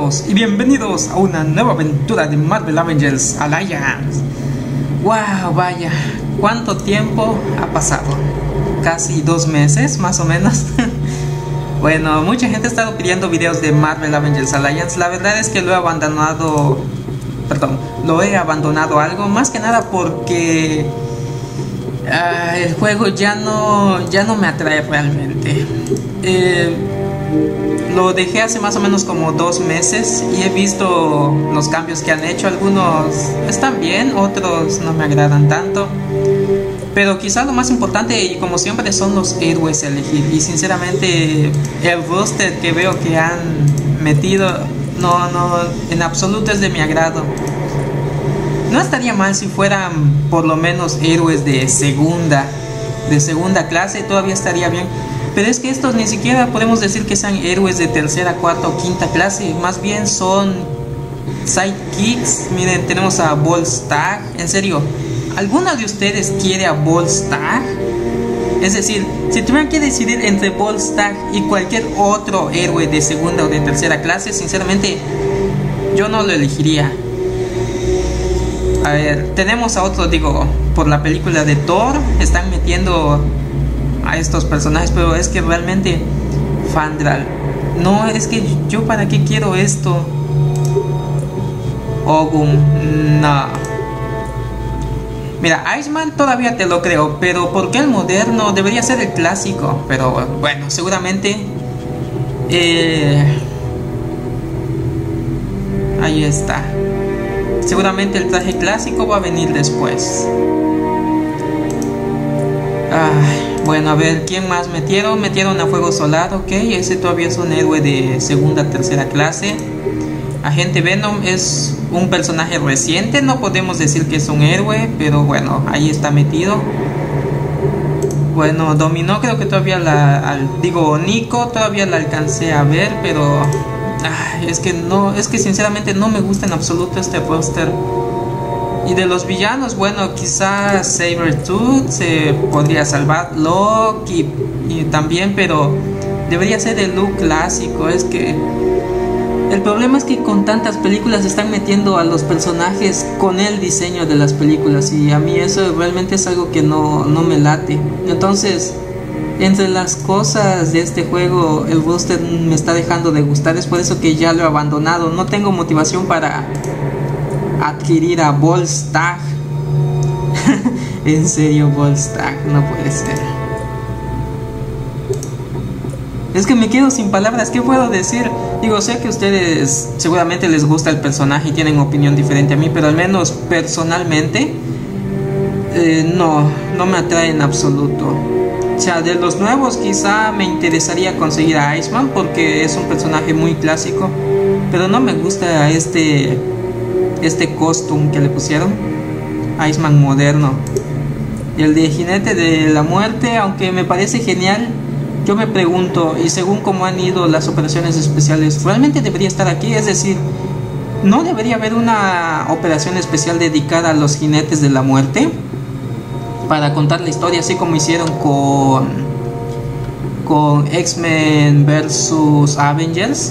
todos y bienvenidos a una nueva aventura de Marvel Avengers Alliance. Wow, vaya, cuánto tiempo ha pasado. Casi 2 meses más o menos. Bueno, mucha gente ha estado pidiendo videos de Marvel Avengers Alliance. La verdad es que lo he abandonado algo, más que nada porque el juego ya no me atrae realmente. Lo dejé hace más o menos como 2 meses y he visto los cambios que han hecho. Algunos están bien, otros no me agradan tanto, pero quizás lo más importante, y como siempre, son los héroes a elegir. Y sinceramente el roster que veo que han metido no en absoluto es de mi agrado. No estaría mal si fueran por lo menos héroes de segunda clase, todavía estaría bien. Pero es que estos ni siquiera podemos decir que sean héroes de tercera, cuarta o quinta clase. Más bien son sidekicks. Miren, tenemos a Volstagg. En serio, ¿alguno de ustedes quiere a Volstagg? Es decir, si tuvieran que decidir entre Volstagg y cualquier otro héroe de segunda o de tercera clase, sinceramente yo no lo elegiría. A ver, tenemos a otro, por la película de Thor están metiendo a estos personajes, pero es que realmente Fandral, no, es que yo para qué quiero esto. Ogum, no. Mira, Iceman todavía te lo creo, pero ¿por qué el moderno? Debería ser el clásico. Pero bueno, seguramente ahí está. Seguramente el traje clásico va a venir después. Bueno, a ver, ¿quién más metieron? Metieron a Fuego Solar, ok. Ese todavía es un héroe de segunda, tercera clase. Agente Venom es un personaje reciente. No podemos decir que es un héroe, pero bueno, ahí está metido. Bueno, Dominó creo que todavía Nico todavía la alcancé a ver, pero es que sinceramente no me gusta en absoluto este roster. Y de los villanos, bueno, quizás Sabretooth se podría salvar, Loki y también, pero debería ser el look clásico. Es que el problema es que con tantas películas están metiendo a los personajes con el diseño de las películas, y a mí eso realmente es algo que no me late. Entonces, entre las cosas de este juego, el roster me está dejando de gustar. Es por eso que ya lo he abandonado. No tengo motivación para adquirir a Volstagg. En serio, Volstagg, no puede ser. Es que me quedo sin palabras. ¿Qué puedo decir? Sé que a ustedes seguramente les gusta el personaje y tienen opinión diferente a mí, pero al menos personalmente no me atrae en absoluto. O sea, de los nuevos quizá me interesaría conseguir a Iceman porque es un personaje muy clásico, pero no me gusta este costume que le pusieron, Iceman moderno. Y el de Jinete de la Muerte, aunque me parece genial, yo me pregunto, y según cómo han ido las operaciones especiales, ¿realmente debería estar aquí? Es decir, ¿no debería haber una operación especial dedicada a los Jinetes de la Muerte para contar la historia, así como hicieron con X-Men versus Avengers?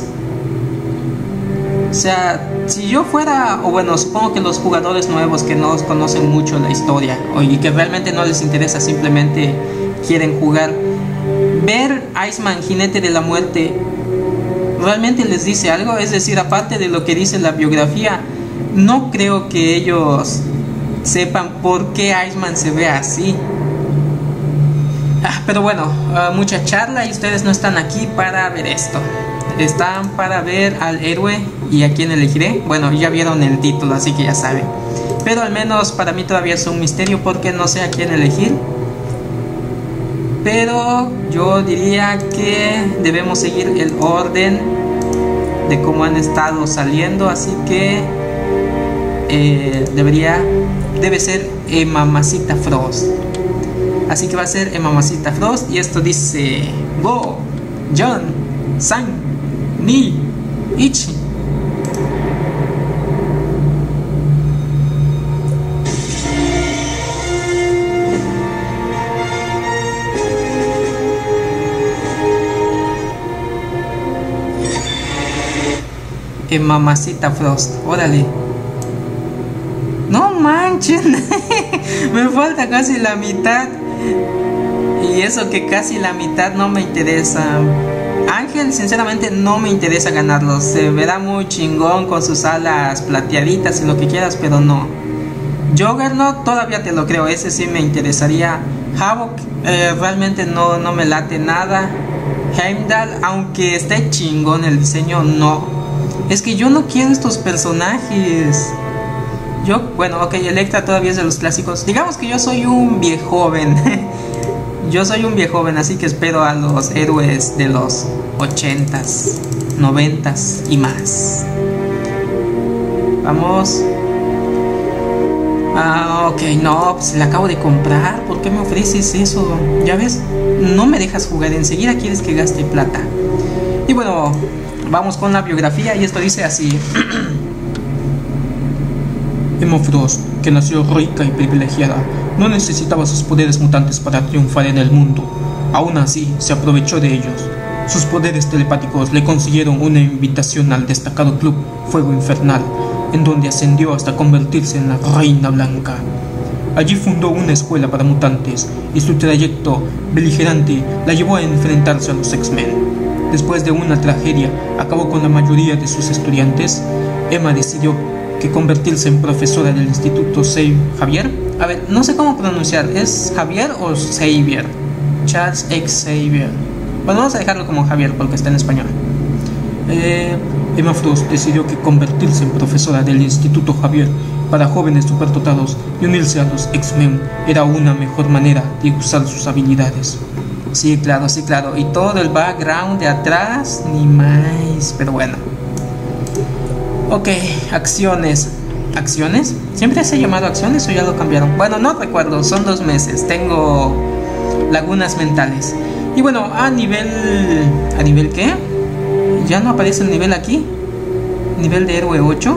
O sea, si yo fuera, o bueno, supongo que los jugadores nuevos que no conocen mucho la historia y que realmente no les interesa, simplemente quieren jugar, ver Iceman, Jinete de la Muerte, ¿realmente les dice algo? Es decir, aparte de lo que dice la biografía, no creo que ellos sepan por qué Iceman se ve así. Pero bueno, mucha charla y ustedes no están aquí para ver esto. Están para ver al héroe y a quién elegiré. Bueno, ya vieron el título, así que ya saben. Pero al menos para mí todavía es un misterio porque no sé a quién elegir. Pero yo diría que debemos seguir el orden de cómo han estado saliendo. Así que debe ser Mamacita Frost. Así que va a ser Mamacita Frost. Y esto dice: Go, John, San, Ni, Ichi. Mamacita Frost. Órale. No manchen. Me falta casi la mitad. Y eso que casi la mitad no me interesa. Ángel, sinceramente no me interesa ganarlo. Se verá muy chingón con sus alas plateaditas y lo que quieras, pero no. Juggernaut todavía te lo creo, ese sí me interesaría. Havok realmente no me late nada. Heimdall, aunque esté chingón el diseño, no. Es que yo no quiero estos personajes. Bueno, ok, Electra todavía es de los clásicos. Digamos que yo soy un viejoven. Yo soy un viejoven, así que espero a los héroes de los 80s, 90s y más. Vamos. Ok, no, pues la acabo de comprar. ¿Por qué me ofreces eso? Ya ves, no me dejas jugar, enseguida quieres que gaste plata. Y bueno, vamos con la biografía y esto dice así. Emma Frost, que nació rica y privilegiada, no necesitaba sus poderes mutantes para triunfar en el mundo. Aún así, se aprovechó de ellos. Sus poderes telepáticos le consiguieron una invitación al destacado club Fuego Infernal, en donde ascendió hasta convertirse en la Reina Blanca. Allí fundó una escuela para mutantes y su trayecto beligerante la llevó a enfrentarse a los X-Men. Después de una tragedia acabó con la mayoría de sus estudiantes. Emma decidió que convertirse en profesora del Instituto Xavier. A ver, no sé cómo pronunciar, ¿es Javier o Xavier? Charles X. Xavier. Bueno, vamos a dejarlo como Javier porque está en español. Emma Frost decidió que convertirse en profesora del Instituto Xavier para jóvenes superdotados y unirse a los X-Men era una mejor manera de usar sus habilidades. Sí, claro, sí, claro. Y todo el background de atrás, ni más. Pero bueno. Ok, acciones. ¿Acciones? ¿Siempre se ha llamado acciones o ya lo cambiaron? Bueno, no recuerdo, son 2 meses. Tengo lagunas mentales. Y bueno, ¿a nivel qué? Ya no aparece el nivel aquí. Nivel de héroe 8.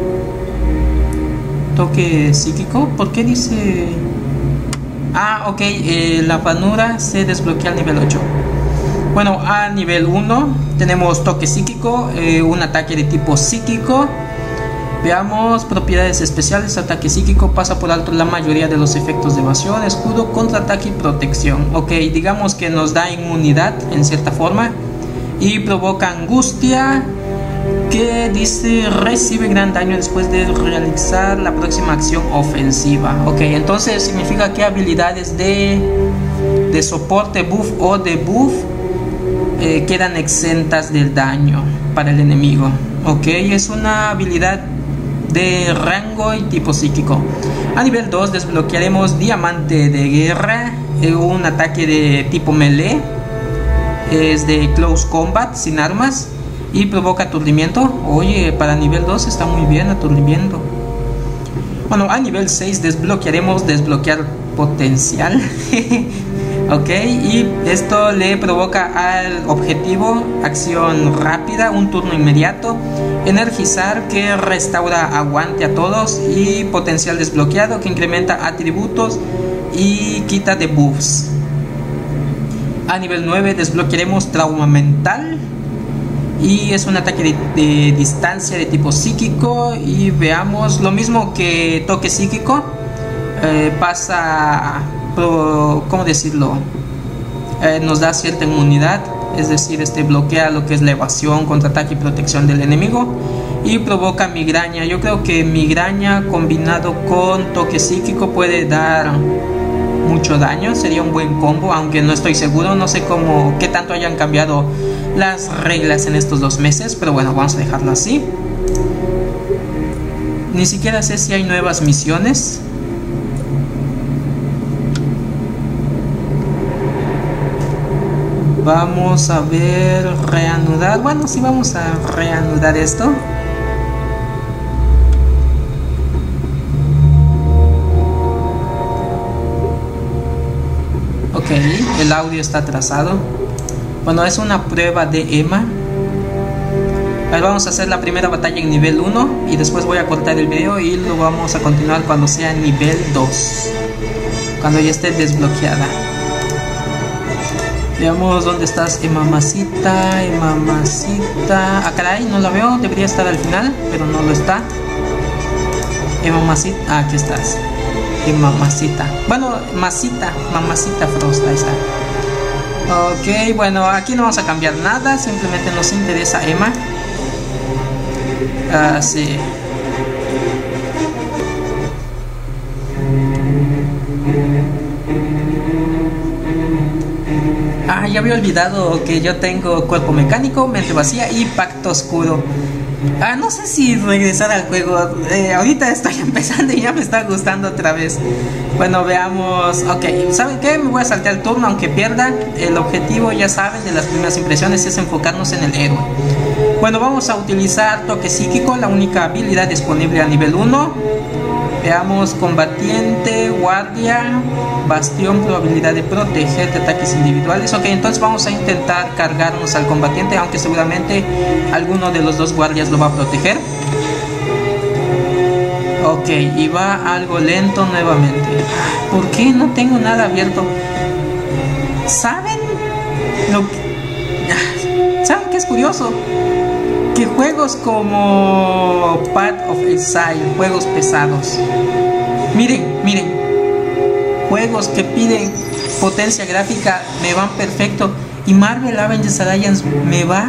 Toque psíquico. ¿Por qué dice...? Ah, ok, la ranura se desbloquea al nivel 8. Bueno, a nivel 1 tenemos toque psíquico, un ataque de tipo psíquico. Veamos propiedades especiales. Ataque psíquico pasa por alto la mayoría de los efectos de evasión, escudo, contraataque y protección. Ok, digamos que nos da inmunidad en cierta forma. Y provoca angustia, que dice recibe gran daño después de realizar la próxima acción ofensiva. Ok, entonces significa que habilidades de soporte, buff o debuff quedan exentas del daño para el enemigo. Ok, es una habilidad de rango y tipo psíquico. A nivel 2 desbloquearemos diamante de guerra, un ataque de tipo melee, es de close combat sin armas y provoca aturdimiento. Oye, para nivel 2 está muy bien aturdimiento. Bueno, a nivel 6 desbloquearemos desbloquear potencial. Ok, y esto le provoca al objetivo acción rápida, un turno inmediato, energizar que restaura aguante a todos y potencial desbloqueado que incrementa atributos y quita debuffs. A nivel 9 desbloquearemos trauma mental y es un ataque de distancia de tipo psíquico. Y veamos, lo mismo que toque psíquico, pasa... ¿cómo decirlo? Nos da cierta inmunidad, es decir, bloquea lo que es la evasión, contraataque y protección del enemigo. Y provoca migraña. Yo creo que migraña combinado con toque psíquico puede dar mucho daño, sería un buen combo, aunque no estoy seguro, no sé qué tanto hayan cambiado las reglas en estos 2 meses, pero bueno, vamos a dejarlo así. Ni siquiera sé si hay nuevas misiones. Vamos a ver, reanudar. Bueno, sí, vamos a reanudar esto. Ok, el audio está atrasado. Bueno, es una prueba de Emma. A ver, vamos a hacer la primera batalla en nivel 1 y después voy a cortar el video y lo vamos a continuar cuando sea nivel 2, cuando ya esté desbloqueada. Veamos dónde estás, mamacita, mamacita. Ah, caray, no la veo, debería estar al final, pero no lo está. Mamacita, ah, aquí estás. Mamacita. Bueno, mamacita Frost, ahí está. Ok, bueno, aquí no vamos a cambiar nada, simplemente nos interesa Emma. Sí. Ah, ya había olvidado que yo tengo cuerpo mecánico, mente vacía y pacto oscuro. Ah, no sé si regresar al juego. Ahorita estoy empezando y ya me está gustando otra vez. Bueno, veamos. Ok, ¿saben qué? Me voy a saltar el turno aunque pierda. El objetivo, ya saben, de las primeras impresiones es enfocarnos en el héroe. Bueno, vamos a utilizar toque psíquico, la única habilidad disponible a nivel 1. Veamos, combatiente, guardia, bastión, probabilidad de proteger de ataques individuales. Ok, entonces vamos a intentar cargarnos al combatiente, aunque seguramente alguno de los dos guardias lo va a proteger. Ok, y va algo lento nuevamente. ¿Por qué no tengo nada abierto? ¿Saben ¿Saben qué es curioso? Que juegos como Path of Exile, juegos pesados, miren, juegos que piden potencia gráfica me van perfecto, y Marvel Avengers Alliance me va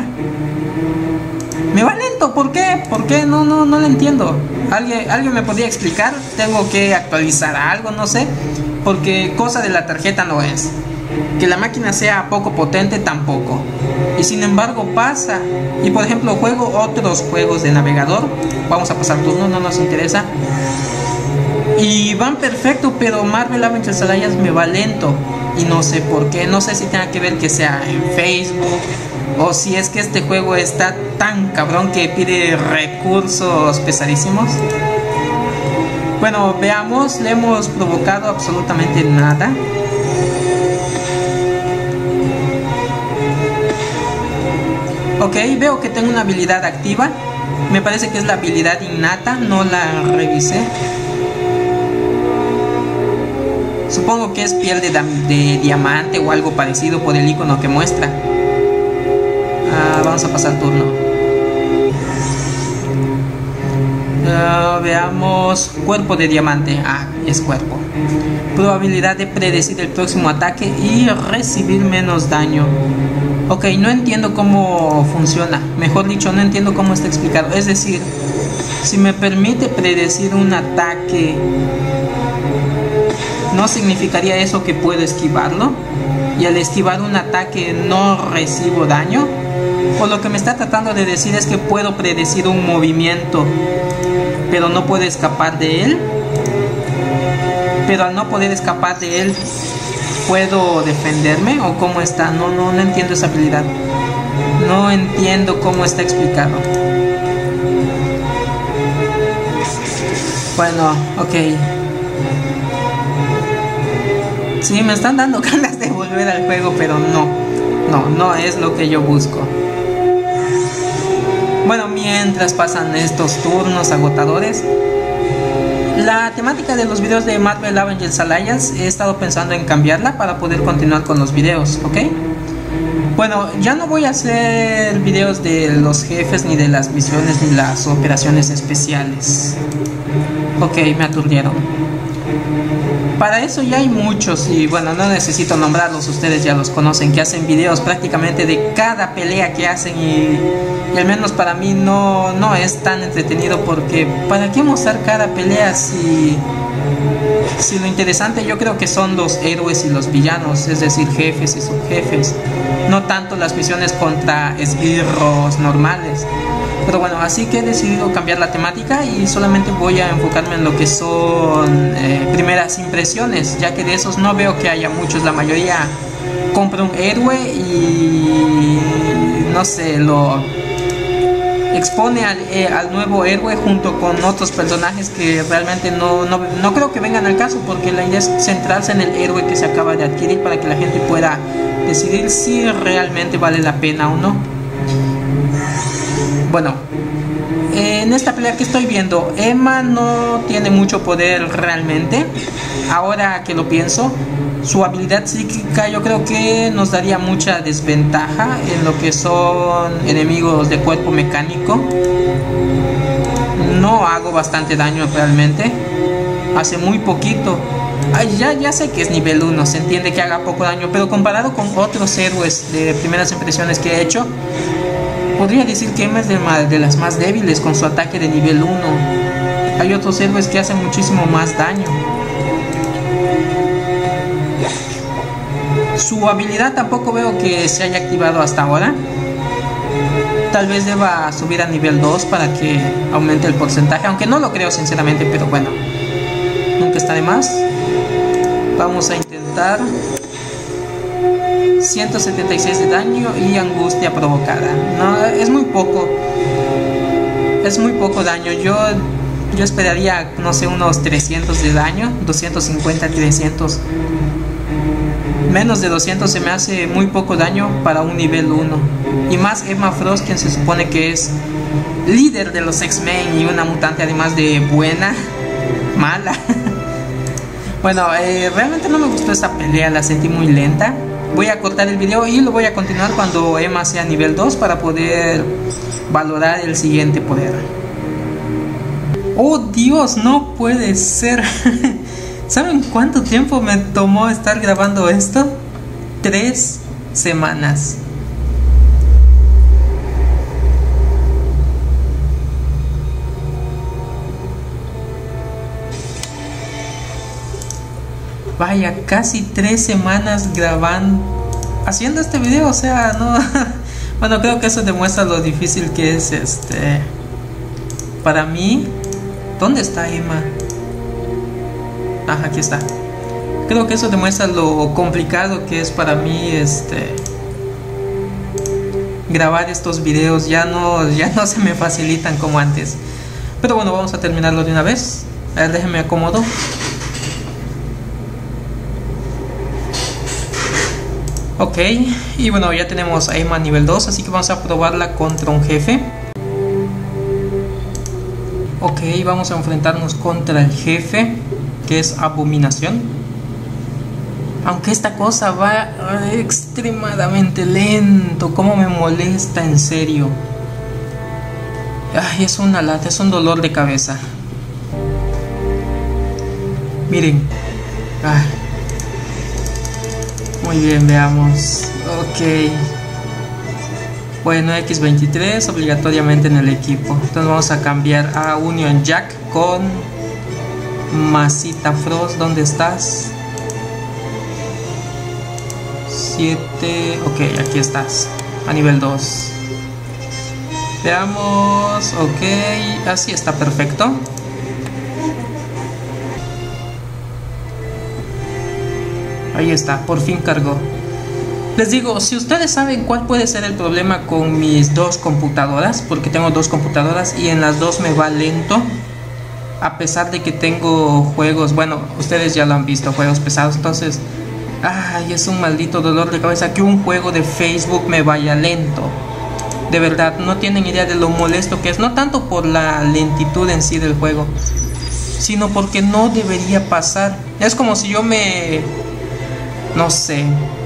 lento. ¿Por qué? No lo entiendo. ¿Alguien me podría explicar? Tengo que actualizar algo, no sé, porque cosa de la tarjeta no es. Que la máquina sea poco potente tampoco. Y sin embargo pasa. Y por ejemplo juego otros juegos de navegador. Vamos a pasar turno, no nos interesa. Y van perfecto, pero Marvel Avengers Alliance me va lento. Y no sé por qué. No sé si tenga que ver que sea en Facebook, o si es que este juego está tan cabrón que pide recursos pesadísimos. Bueno, veamos. Le hemos provocado absolutamente nada. Ok, veo que tengo una habilidad activa. Me parece que es la habilidad innata, no la revisé. Supongo que es piel de diamante o algo parecido por el icono que muestra. Vamos a pasar turno. Veamos. Cuerpo de diamante. Ah, es cuerpo. Probabilidad de predecir el próximo ataque y recibir menos daño. Ok, no entiendo cómo funciona. Mejor dicho, no entiendo cómo está explicado. Es decir, si me permite predecir un ataque, ¿no significaría eso que puedo esquivarlo? Y al esquivar un ataque no recibo daño. O lo que me está tratando de decir es que puedo predecir un movimiento, pero no puedo escapar de él. Pero al no poder escapar de él, ¿puedo defenderme? ¿O cómo está? No entiendo esa habilidad. No entiendo cómo está explicado. Bueno, ok. Sí, me están dando ganas de volver al juego, pero no es lo que yo busco. Bueno, mientras pasan estos turnos agotadores, la temática de los videos de Marvel Avengers Alliance he estado pensando en cambiarla para poder continuar con los videos, ¿ok? Bueno, ya no voy a hacer videos de los jefes, ni de las misiones, ni las operaciones especiales. Ok, me aturdieron. Para eso ya hay muchos, y bueno, no necesito nombrarlos, ustedes ya los conocen, que hacen videos prácticamente de cada pelea que hacen, y al menos para mí no es tan entretenido, porque ¿para qué mostrar cada pelea si lo interesante yo creo que son los héroes y los villanos, es decir, jefes y subjefes, no tanto las misiones contra esbirros normales? Pero bueno, así que he decidido cambiar la temática y solamente voy a enfocarme en lo que son primeras impresiones, ya que de esos no veo que haya muchos. La mayoría compra un héroe y no sé, lo expone al nuevo héroe junto con otros personajes que realmente no creo que vengan al caso, porque la idea es centrarse en el héroe que se acaba de adquirir para que la gente pueda decidir si realmente vale la pena o no. Bueno, en esta pelea que estoy viendo, Emma no tiene mucho poder realmente. Ahora que lo pienso, Su habilidad psíquica yo creo que nos daría mucha desventaja en lo que son enemigos de cuerpo mecánico. No hago bastante daño realmente, hace muy poquito. Ya sé que es nivel 1, se entiende que haga poco daño, pero comparado con otros héroes de primeras impresiones que he hecho, podría decir que Emma es de las más débiles con su ataque de nivel 1. Hay otros héroes que hacen muchísimo más daño. Su habilidad tampoco veo que se haya activado hasta ahora. Tal vez deba subir a nivel 2 para que aumente el porcentaje, aunque no lo creo sinceramente, pero bueno, nunca está de más. Vamos a intentar 176 de daño y angustia provocada. No, es muy poco. Es muy poco daño. Yo esperaría, no sé, unos 300 de daño, 250, 300. Menos de 200 se me hace muy poco daño para un nivel 1. Y más Emma Frost, quien se supone que es líder de los X-Men y una mutante además de buena, mala. Bueno, realmente no me gustó esta pelea, la sentí muy lenta. Voy a cortar el video y lo voy a continuar cuando Emma sea nivel 2 para poder valorar el siguiente poder. ¡Oh Dios! No puede ser. ¿Saben cuánto tiempo me tomó estar grabando esto? 3 semanas. Vaya, casi 3 semanas grabando, haciendo este video, o sea, no. Bueno, creo que eso demuestra lo difícil que es para mí. ¿Dónde está Emma? Aquí está. Creo que eso demuestra lo complicado que es para mí grabar estos videos. Ya no se me facilitan como antes. Pero bueno, vamos a terminarlo de una vez. A ver, déjenme acomodo. Ok, y bueno, ya tenemos a Emma nivel 2, así que vamos a probarla contra un jefe. Ok, vamos a enfrentarnos contra el jefe, que es Abominación. Aunque esta cosa va extremadamente lento, como me molesta, en serio. Ay, es una lata, es un dolor de cabeza. Miren. Ay. Muy bien, veamos. Ok. Bueno, X23 obligatoriamente en el equipo. Entonces vamos a cambiar a Union Jack con Masita Frost. ¿Dónde estás? 7. Ok, aquí estás. A nivel 2. Veamos. Ok, así está perfecto. Ahí está, por fin cargó. Les digo, si ustedes saben cuál puede ser el problema con mis dos computadoras, porque tengo dos computadoras y en las dos me va lento, a pesar de que tengo juegos, bueno, ustedes ya lo han visto, juegos pesados, entonces, ay, es un maldito dolor de cabeza que un juego de Facebook me vaya lento. De verdad, no tienen idea de lo molesto que es, no tanto por la lentitud en sí del juego, sino porque no debería pasar. Es como si yo no sé,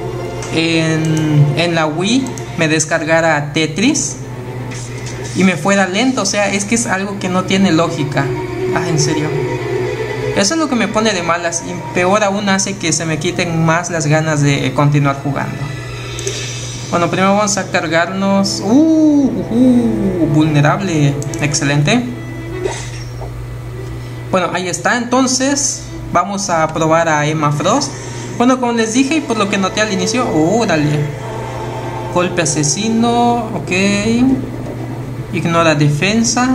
en la Wii me descargara Tetris y me fuera lento. O sea, es que es algo que no tiene lógica. En serio, eso es lo que me pone de malas, y peor aún hace que se me quiten más las ganas de continuar jugando. Bueno, primero vamos a cargarnos. Vulnerable, excelente. Bueno, ahí está. Entonces vamos a probar a Emma Frost. Bueno, como les dije y por lo que noté al inicio, dale. Golpe asesino, ok. Ignora defensa.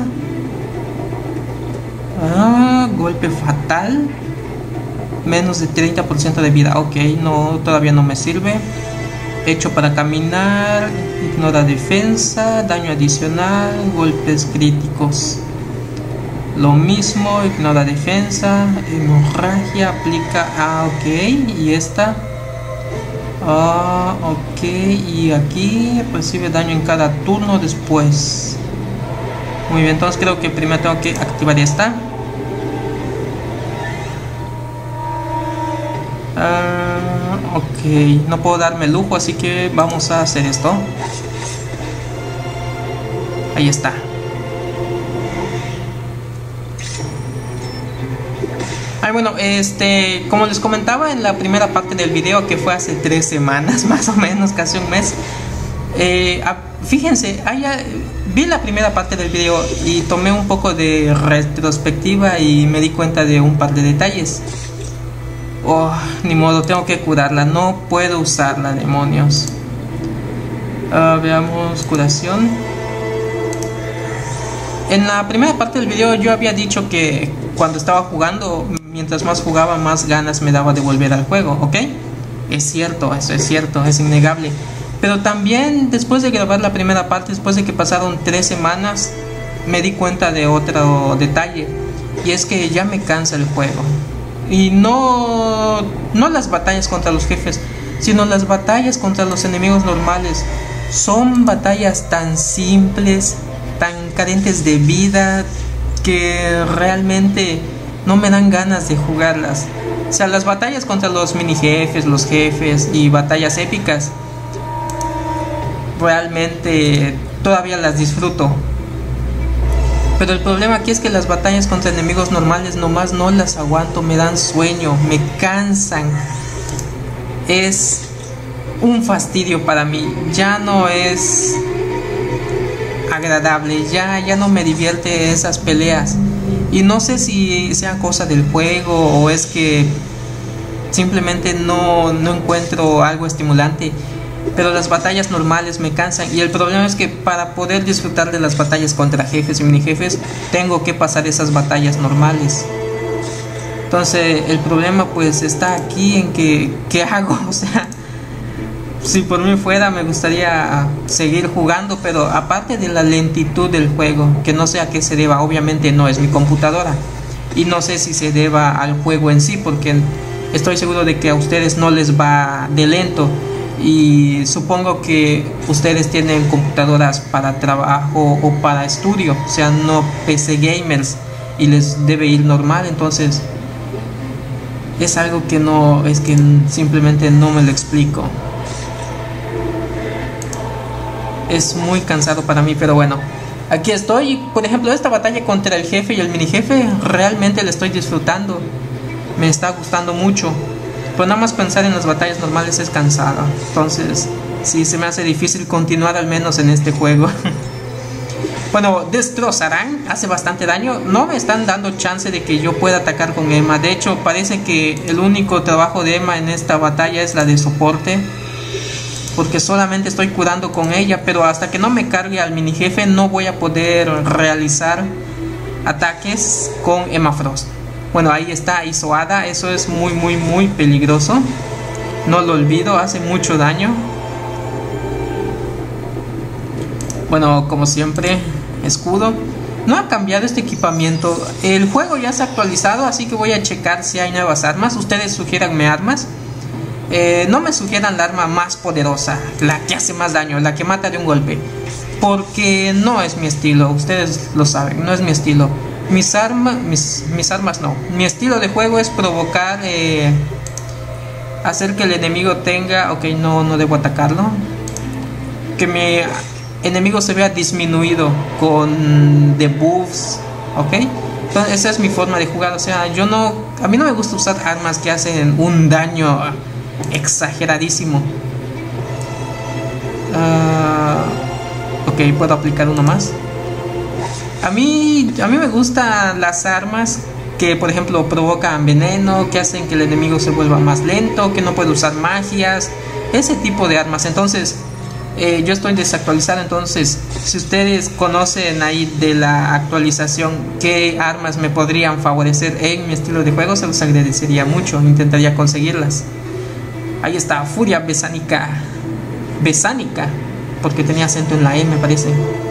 Golpe fatal. Menos de 30% de vida, ok, no, todavía no me sirve. Hecho para caminar, ignora defensa, daño adicional, golpes críticos. Lo mismo, ignora defensa, hemorragia, aplica, ok, y esta, ok, y aquí recibe daño en cada turno después. Muy bien, entonces creo que primero tengo que activar esta. Ok, no puedo darme el lujo, así que vamos a hacer esto. Ahí está. Ay, bueno, como les comentaba en la primera parte del video, que fue hace 3 semanas, más o menos, casi un mes. Fíjense, vi la primera parte del video y tomé un poco de retrospectiva y me di cuenta de un par de detalles. Oh, ni modo, tengo que curarla, no puedo usarla, demonios. Veamos, curación. En la primera parte del video yo había dicho que cuando estaba jugando, mientras más jugaba, más ganas me daba de volver al juego, ¿ok? Es cierto, eso es cierto, es innegable. Pero también después de grabar la primera parte, después de que pasaron 3 semanas, me di cuenta de otro detalle. Y es que ya me cansa el juego. Y no las batallas contra los jefes, sino las batallas contra los enemigos normales. Son batallas tan simples, tan carentes de vida, que realmente no me dan ganas de jugarlas. O sea, las batallas contra los mini jefes, los jefes y batallas épicas, realmente todavía las disfruto. Pero el problema aquí es que las batallas contra enemigos normales nomás no las aguanto, me dan sueño, me cansan. Es un fastidio para mí, ya no es agradable, ya no me divierte esas peleas. Y no sé si sea cosa del juego o es que simplemente no encuentro algo estimulante. Pero las batallas normales me cansan, y el problema es que para poder disfrutar de las batallas contra jefes y mini jefes tengo que pasar esas batallas normales. Entonces el problema pues está aquí en que ¿qué hago? O sea, si por mí fuera me gustaría seguir jugando, pero aparte de la lentitud del juego, que no sé a qué se deba, obviamente no es mi computadora y no sé si se deba al juego en sí, porque estoy seguro de que a ustedes no les va de lento. Y supongo que ustedes tienen computadoras para trabajo o para estudio, o sea, no PC gamers, y les debe ir normal. Entonces es algo que no, es que simplemente no me lo explico. Es muy cansado para mí, pero bueno, aquí estoy. Por ejemplo, esta batalla contra el jefe y el mini jefe realmente la estoy disfrutando, me está gustando mucho. Pero nada más pensar en las batallas normales es cansado. Entonces sí, se me hace difícil continuar al menos en este juego. Bueno, destrozarán, hace bastante daño. No me están dando chance de que yo pueda atacar con Emma. De hecho, parece que el único trabajo de Emma en esta batalla es la de soporte, porque solamente estoy curando con ella. Pero hasta que no me cargue al mini jefe no voy a poder realizar ataques con Emma Frost. Bueno, ahí está, hizo Hada. Eso es muy peligroso. No lo olvido, hace mucho daño. Bueno, como siempre, escudo. No ha cambiado este equipamiento. El juego ya se ha actualizado, así que voy a checar si hay nuevas armas. Ustedes sugiéranme armas. No me sugieran la arma más poderosa, la que hace más daño, la que mata de un golpe, porque no es mi estilo. Ustedes lo saben, no es mi estilo. Mis armas no. Mi estilo de juego es provocar, hacer que el enemigo tenga... Ok, no debo atacarlo. Que mi enemigo se vea disminuido con debuffs. Ok, entonces esa es mi forma de jugar. O sea, a mí no me gusta usar armas que hacen un daño exageradísimo. Ok, puedo aplicar uno más. A mí me gustan las armas que, por ejemplo, provocan veneno, que hacen que el enemigo se vuelva más lento, que no puede usar magias, ese tipo de armas. Entonces, yo estoy desactualizado. Entonces, si ustedes conocen ahí de la actualización qué armas me podrían favorecer en mi estilo de juego, se los agradecería mucho. Intentaría conseguirlas. Ahí está, Furia Besánica. Besánica, porque tenía acento en la E, me parece.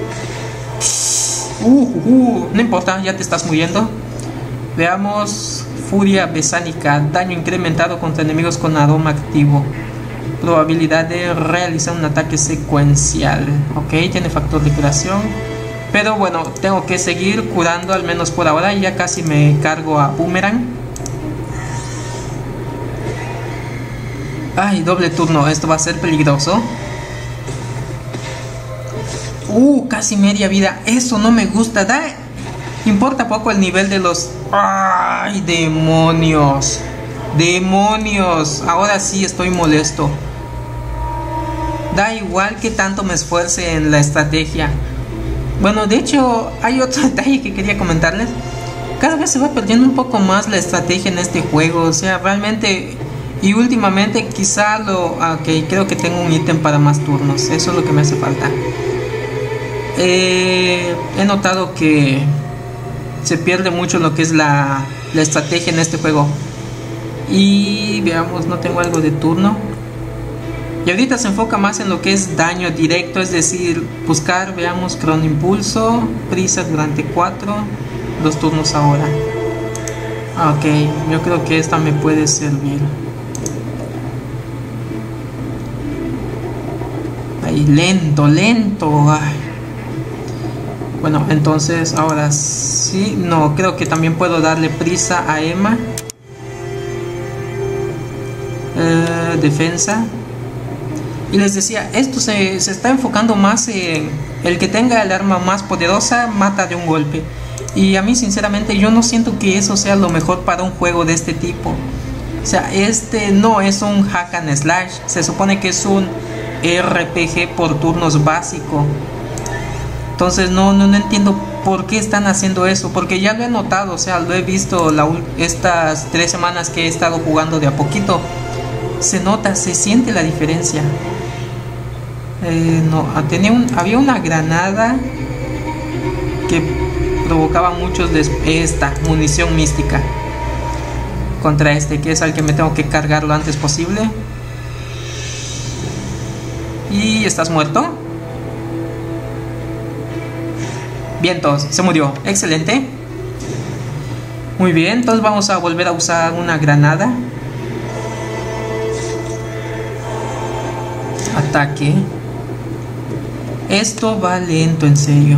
No importa, ya te estás muriendo. Veamos, Furia Besánica, daño incrementado contra enemigos con aroma activo, probabilidad de realizar un ataque secuencial. Ok, tiene factor de curación, pero bueno, tengo que seguir curando al menos por ahora. Ya casi me cargo a Boomerang. Ay, doble turno, esto va a ser peligroso. Casi media vida. Eso no me gusta. Importa poco el nivel de los... ¡Ay, demonios! ¡Demonios! Ahora sí estoy molesto. Da igual que tanto me esfuerce en la estrategia. Bueno, de hecho, hay otro detalle que quería comentarles. Cada vez se va perdiendo un poco más la estrategia en este juego. O sea, realmente... Y últimamente quizá creo que tengo un ítem para más turnos. Eso es lo que me hace falta. He notado que se pierde mucho lo que es la estrategia en este juego. Y veamos, no tengo algo de turno. Y ahorita se enfoca más en lo que es daño directo, es decir, buscar, veamos, crono impulso, prisa durante 4, 2 turnos ahora. Ok, yo creo que esta me puede servir. Ahí, lento. Ay. Bueno, entonces ahora sí, no, creo que también puedo darle prisa a Emma. Defensa. Y les decía, esto se está enfocando más en el que tenga el arma más poderosa mata de un golpe. Y a mí sinceramente yo no siento que eso sea lo mejor para un juego de este tipo. O sea, este no es un hack and slash, se supone que es un RPG por turnos básico. Entonces no entiendo por qué están haciendo eso, porque ya lo he notado, o sea, lo he visto estas 3 semanas que he estado jugando de a poquito. Se nota, se siente la diferencia. No, había una granada que provocaba muchos esta munición mística contra este, que es al que me tengo que cargar lo antes posible. Y estás muerto. Vientos, se murió, excelente. Muy bien, entonces vamos a volver a usar una granada. Ataque. Esto va lento, en serio.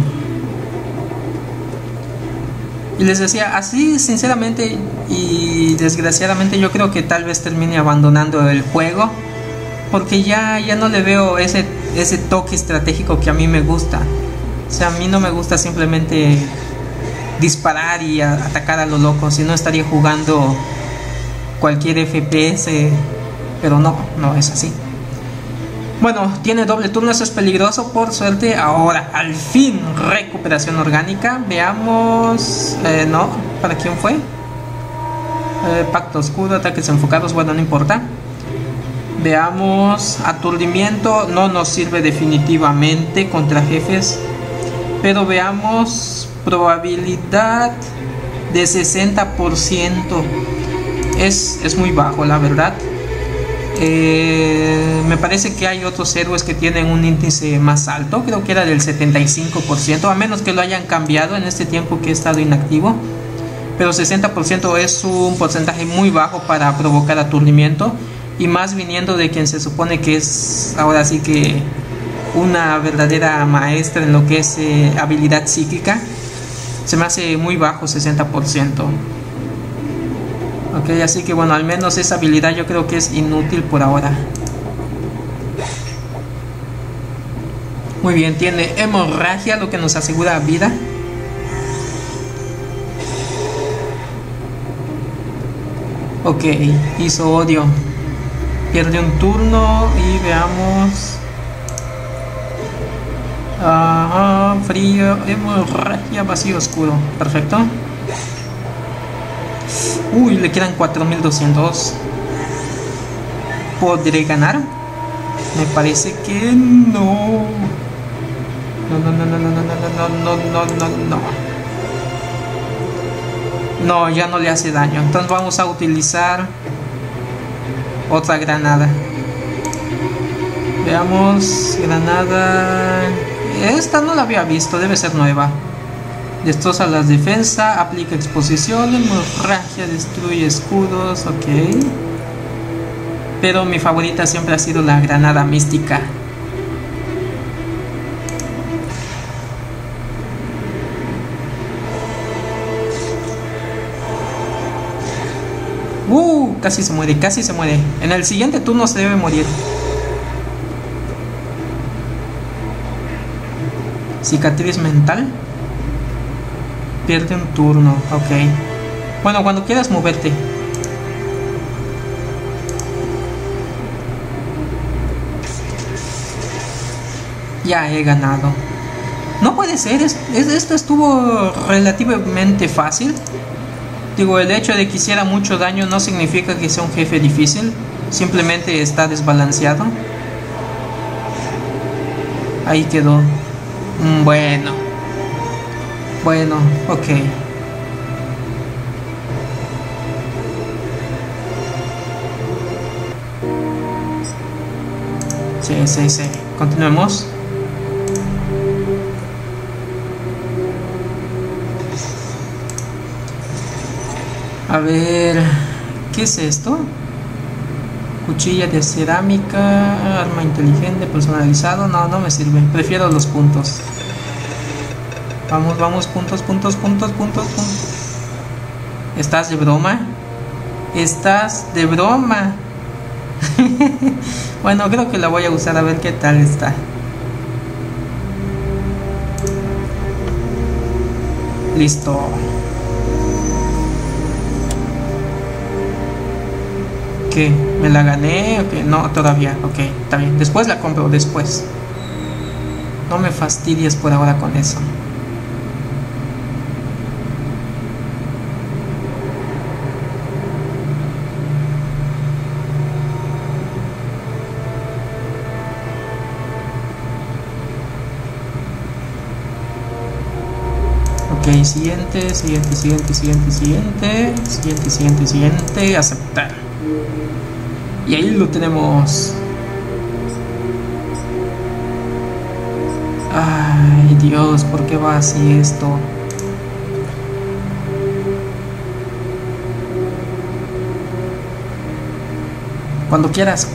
Y les decía, así sinceramente y desgraciadamente yo creo que tal vez termine abandonando el juego, porque ya no le veo ese toque estratégico que a mí me gusta. O sea, a mí no me gusta simplemente disparar y atacar a lo loco, si no estaría jugando cualquier FPS, pero no es así. Bueno, tiene doble turno, eso es peligroso, por suerte. Ahora, al fin, recuperación orgánica. Veamos... no, ¿para quién fue? Pacto oscuro, ataques enfocados, bueno, no importa. Veamos, aturdimiento, no nos sirve definitivamente contra jefes. Pero veamos, probabilidad de 60%. Es muy bajo, la verdad. Me parece que hay otros héroes que tienen un índice más alto, creo que era del 75%, a menos que lo hayan cambiado en este tiempo que he estado inactivo. Pero 60% es un porcentaje muy bajo para provocar aturdimiento, y más viniendo de quien se supone que es ahora sí que una verdadera maestra en lo que es habilidad psíquica. Se me hace muy bajo, 60%. Ok, así que bueno, al menos esa habilidad yo creo que es inútil por ahora. Muy bien, tiene hemorragia, lo que nos asegura vida. Ok, hizo odio. Pierde un turno y veamos. Frío, hemorragia, vacío oscuro. Perfecto. Uy, le quedan 4200. ¿Podré ganar? Me parece que no. No. No, ya no le hace daño. Entonces vamos a utilizar otra granada. Veamos, granada. Esta no la había visto, debe ser nueva. Destroza las defensas, aplica exposición, hemorragia, destruye escudos, ok. Pero mi favorita siempre ha sido la granada mística. casi se muere, casi se muere. En el siguiente turno se debe morir. Cicatriz mental. Pierde un turno, ok. Bueno, cuando quieras moverte. Ya he ganado. No puede ser, esto estuvo relativamente fácil. Digo, el hecho de que hiciera mucho daño no significa que sea un jefe difícil. Simplemente está desbalanceado. Ahí quedó. Bueno. Bueno, ok. Sí. Continuemos. A ver, ¿qué es esto? Cuchilla de cerámica, arma inteligente, personalizado. No me sirve. Prefiero los puntos. Vamos, puntos. ¿Estás de broma? ¿Estás de broma? Bueno, creo que la voy a usar a ver qué tal está. Listo. ¿Qué? ¿Me la gané? Okay. No, todavía. Ok, está bien. Después la compro, después. No me fastidies por ahora con eso. Ok, siguiente, aceptar. Y ahí lo tenemos. Ay, Dios, ¿por qué va así esto? Cuando quieras.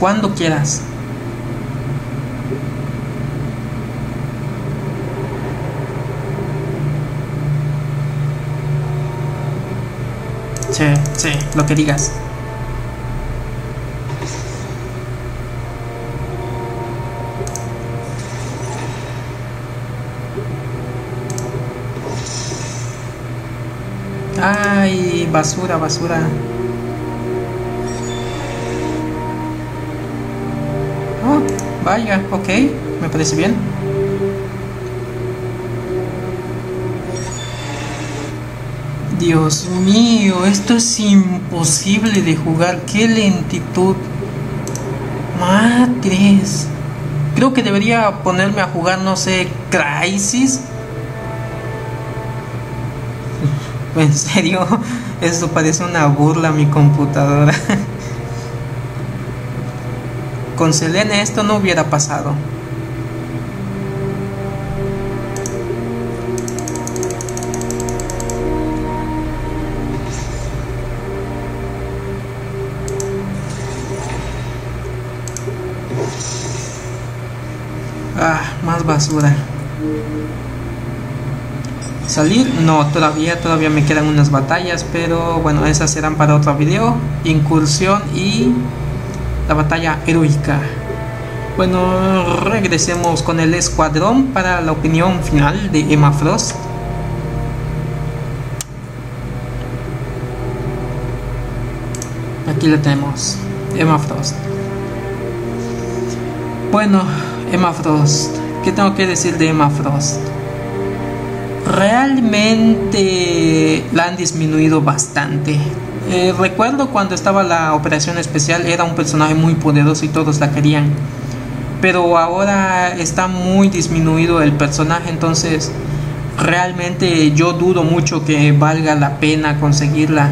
Sí, lo que digas. Ay, basura. Oh, vaya, ok, me parece bien. Dios mío, esto es imposible de jugar. Qué lentitud. Madres. Creo que debería ponerme a jugar, no sé, Crysis. En serio, esto parece una burla a mi computadora. Con Selene esto no hubiera pasado. Más basura. Salir, no, todavía me quedan unas batallas, pero bueno, esas serán para otro video. Incursión y la batalla heroica. Bueno, regresemos con el escuadrón para la opinión final de Emma Frost. Aquí la tenemos, Emma Frost. Bueno, Emma Frost, ¿qué tengo que decir de Emma Frost? Realmente la han disminuido bastante. Recuerdo cuando estaba la operación especial, era un personaje muy poderoso y todos la querían. Pero ahora está muy disminuido el personaje, entonces realmente yo dudo mucho que valga la pena conseguirla.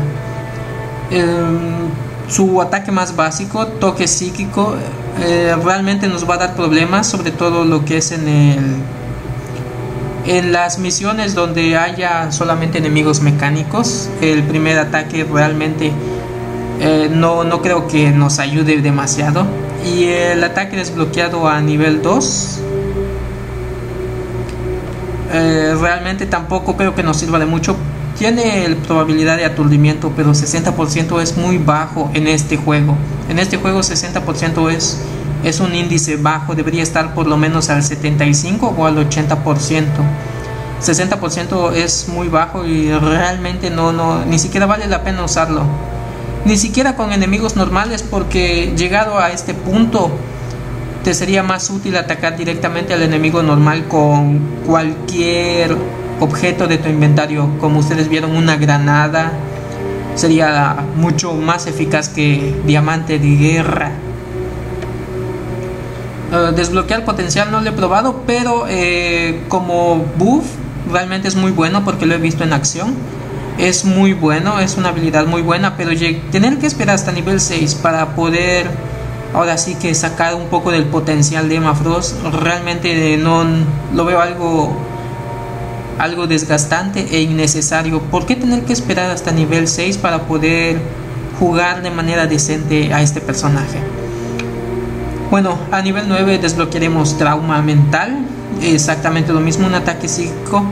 Su ataque más básico, toque psíquico, realmente nos va a dar problemas, sobre todo lo que es en las misiones donde haya solamente enemigos mecánicos. El primer ataque realmente no creo que nos ayude demasiado. Y el ataque desbloqueado a nivel 2 realmente tampoco creo que nos sirva de mucho. tiene probabilidad de aturdimiento, pero 60% es muy bajo en este juego. En este juego 60% es un índice bajo, debería estar por lo menos al 75 o al 80%. 60% es muy bajo y realmente ni siquiera vale la pena usarlo. Ni siquiera con enemigos normales, porque llegado a este punto te sería más útil atacar directamente al enemigo normal con cualquier objeto de tu inventario. Como ustedes vieron, una granada sería mucho más eficaz que diamante de guerra. Desbloquear potencial no lo he probado, pero como buff realmente es muy bueno porque lo he visto en acción. Es muy bueno, es una habilidad muy buena, pero tener que esperar hasta nivel 6 para poder ahora sí que sacar un poco del potencial de Emma Frost, realmente no lo veo algo desgastante e innecesario. ¿Por qué tener que esperar hasta nivel 6 para poder jugar de manera decente a este personaje? Bueno, a nivel 9 desbloquearemos trauma mental, exactamente lo mismo, un ataque psíquico.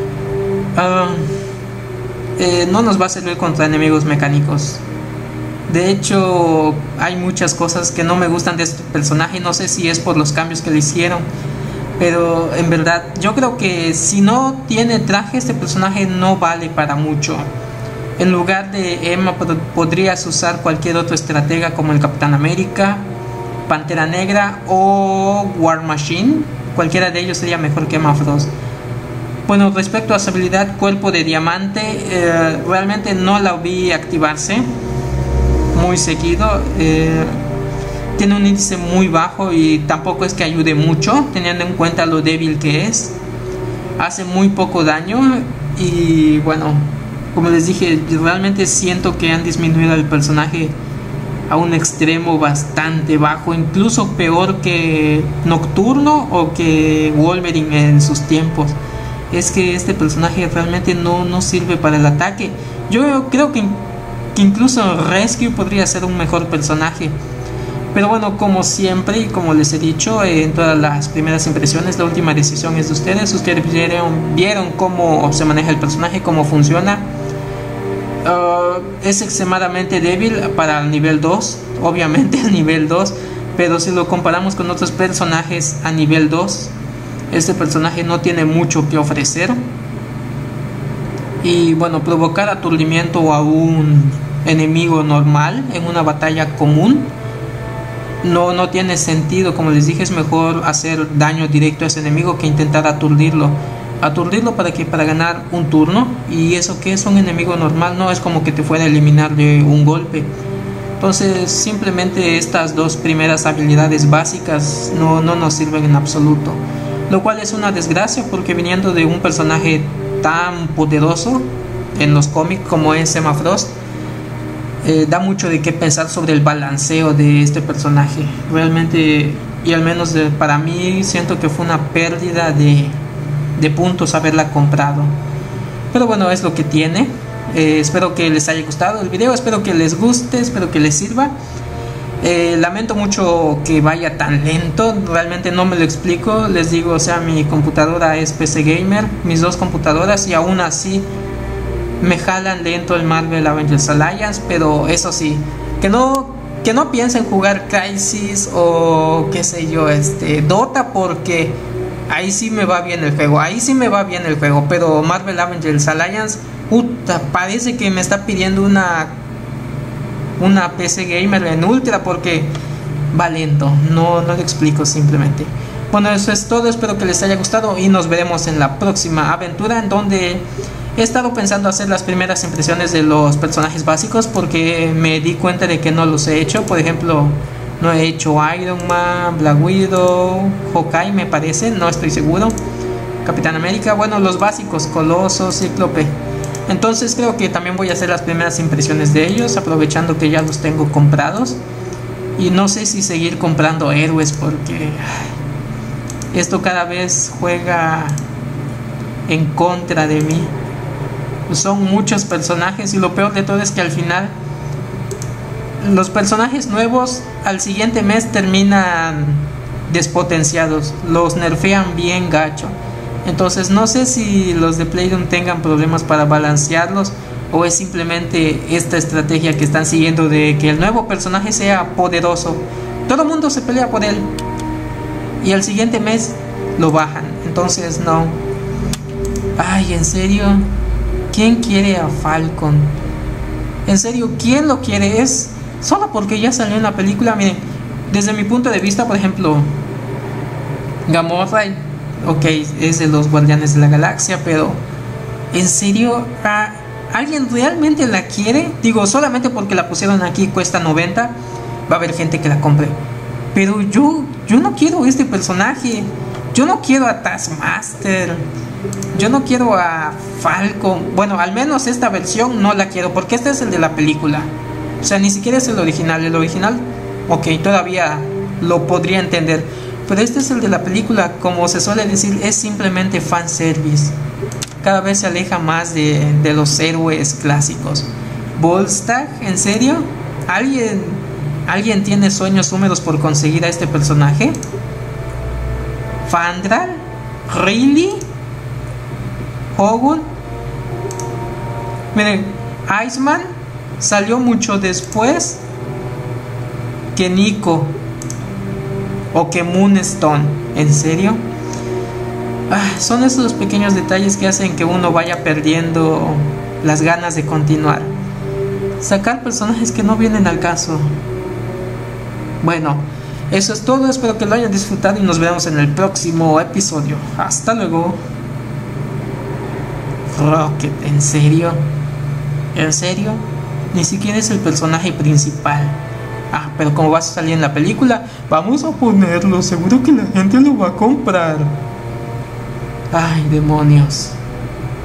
No nos va a servir contra enemigos mecánicos. De hecho, hay muchas cosas que no me gustan de este personaje. No sé si es por los cambios que le hicieron, pero en verdad yo creo que si no tiene traje, este personaje no vale para mucho. En lugar de Emma podrías usar cualquier otro estratega como el Capitán América, Pantera Negra o War Machine. Cualquiera de ellos sería mejor que Emma Frost. Bueno, respecto a su habilidad Cuerpo de Diamante, realmente no la vi activarse muy seguido. Tiene un índice muy bajo y tampoco es que ayude mucho, teniendo en cuenta lo débil que es. Hace muy poco daño y bueno, como les dije, realmente siento que han disminuido el personaje a un extremo bastante bajo, incluso peor que Nocturno o que Wolverine en sus tiempos. Es que este personaje realmente no sirve para el ataque. Yo creo que incluso Rescue podría ser un mejor personaje. Pero bueno, como siempre y como les he dicho en todas las primeras impresiones, la última decisión es de ustedes. Ustedes vieron cómo se maneja el personaje, cómo funciona. Es extremadamente débil para el nivel 2, obviamente el nivel 2, pero si lo comparamos con otros personajes a nivel 2, este personaje no tiene mucho que ofrecer. Y bueno, provocar aturdimiento a un enemigo normal en una batalla común no tiene sentido. Como les dije, es mejor hacer daño directo a ese enemigo que intentar aturdirlo para ganar un turno. Y eso que es un enemigo normal, no es como que te fuera a eliminar de un golpe. Entonces simplemente estas dos primeras habilidades básicas no nos sirven en absoluto, lo cual es una desgracia, porque viniendo de un personaje tan poderoso en los cómics como es Emma Frost, da mucho de qué pensar sobre el balanceo de este personaje realmente. Y al menos para mí siento que fue una pérdida de puntos haberla comprado, pero bueno, es lo que tiene. Espero que les haya gustado el video, espero que les guste, espero que les sirva. Lamento mucho que vaya tan lento, realmente no me lo explico. Les digo, o sea, mi computadora es PC Gamer, mis dos computadoras, y aún así me jalan lento el Marvel Avengers Alliance. Pero eso sí, que no piensen jugar Crysis o qué sé yo, Dota, porque ahí sí me va bien el juego, pero Marvel Avengers Alliance, puta, parece que me está pidiendo una PC Gamer en Ultra porque va lento. No lo explico simplemente. Bueno, eso es todo, espero que les haya gustado y nos veremos en la próxima aventura, en donde he estado pensando hacer las primeras impresiones de los personajes básicos, porque me di cuenta de que no los he hecho. Por ejemplo, no he hecho Iron Man, Black Widow, Hawkeye me parece, no estoy seguro, Capitán América, bueno, los básicos, Coloso, Cíclope. Entonces creo que también voy a hacer las primeras impresiones de ellos, aprovechando que ya los tengo comprados. Y no sé si seguir comprando héroes, porque esto cada vez juega en contra de mí. Son muchos personajes y lo peor de todo es que al final los personajes nuevos al siguiente mes terminan despotenciados, los nerfean bien gacho. Entonces no sé si los de Playroom tengan problemas para balancearlos, o es simplemente esta estrategia que están siguiendo de que el nuevo personaje sea poderoso. Todo el mundo se pelea por él y al siguiente mes lo bajan. Entonces no. Ay, en serio, ¿quién quiere a Falcon? En serio, ¿quién lo quiere? Es solo porque ya salió en la película. Miren, desde mi punto de vista, por ejemplo, Gamora, ok, es de los Guardianes de la Galaxia, pero en serio, ¿alguien realmente la quiere? Digo, solamente porque la pusieron aquí cuesta 90, va a haber gente que la compre. Pero yo no quiero este personaje. Yo no quiero a Taskmaster. Yo no quiero a Falcon. Bueno, al menos esta versión no la quiero, porque este es el de la película. O sea, ni siquiera es el original. El original, ok, todavía lo podría entender. Pero este es el de la película. Como se suele decir, es simplemente fanservice. Cada vez se aleja más de los héroes clásicos. Volstagg, ¿en serio? ¿Alguien tiene sueños húmedos por conseguir a este personaje? ¿Fandral? ¿Really? ¿Hogun? Miren, Iceman salió mucho después que Nico o que Moonstone. ¿En serio? Son esos pequeños detalles que hacen que uno vaya perdiendo las ganas de continuar. Sacar personajes que no vienen al caso. Bueno, eso es todo. Espero que lo hayan disfrutado y nos vemos en el próximo episodio. Hasta luego. Rocket, ¿en serio? ¿En serio? Ni siquiera es el personaje principal. Pero como va a salir en la película, vamos a ponerlo. Seguro que la gente lo va a comprar. Ay, demonios.